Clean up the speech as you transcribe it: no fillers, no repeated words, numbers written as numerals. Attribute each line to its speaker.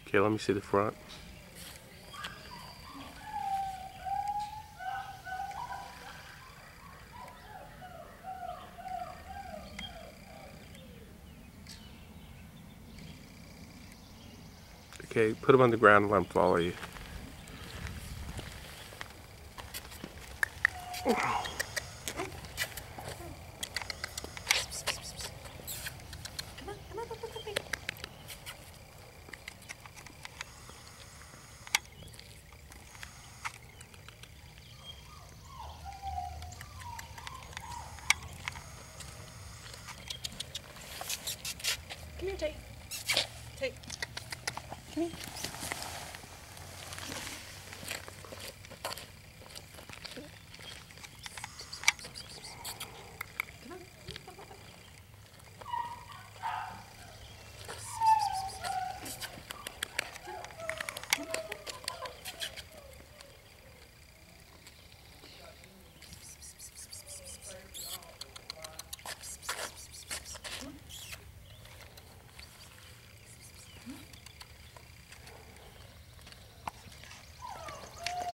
Speaker 1: Okay, let me see the front. Okay, put them on the ground and let them follow you.
Speaker 2: Come here, Tate. Tate. Come here.